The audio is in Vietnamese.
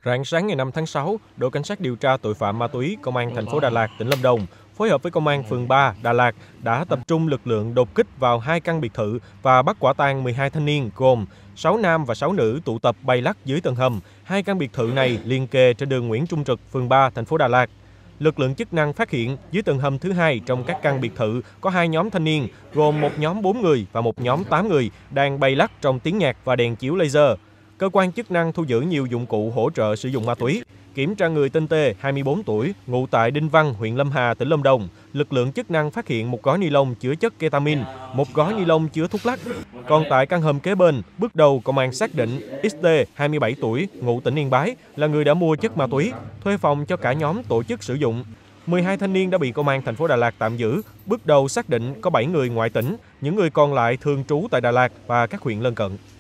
Rạng sáng ngày 5 tháng 6, đội cảnh sát điều tra tội phạm ma túy Công an thành phố Đà Lạt, tỉnh Lâm Đồng phối hợp với Công an phường 3, Đà Lạt đã tập trung lực lượng đột kích vào 2 căn biệt thự và bắt quả tang 12 thanh niên gồm 6 nam và 6 nữ tụ tập bay lắc dưới tầng hầm. 2 căn biệt thự này liền kề trên đường Nguyễn Trung Trực, phường 3, thành phố Đà Lạt. Lực lượng chức năng phát hiện dưới tầng hầm thứ 2 trong các căn biệt thự có 2 nhóm thanh niên gồm một nhóm 4 người và một nhóm 8 người đang bay lắc trong tiếng nhạc và đèn chiếu laser. Cơ quan chức năng thu giữ nhiều dụng cụ hỗ trợ sử dụng ma túy. Kiểm tra người tên T, 24 tuổi, ngụ tại Đinh Văn, huyện Lâm Hà, tỉnh Lâm Đồng, lực lượng chức năng phát hiện một gói ni lông chứa chất ketamin, một gói ni lông chứa thuốc lắc. Còn tại căn hầm kế bên, bước đầu công an xác định XT, 27 tuổi, ngụ tỉnh Yên Bái, là người đã mua chất ma túy, thuê phòng cho cả nhóm tổ chức sử dụng. 12 thanh niên đã bị công an thành phố Đà Lạt tạm giữ. Bước đầu xác định có 7 người ngoại tỉnh, những người còn lại thường trú tại Đà Lạt và các huyện lân cận.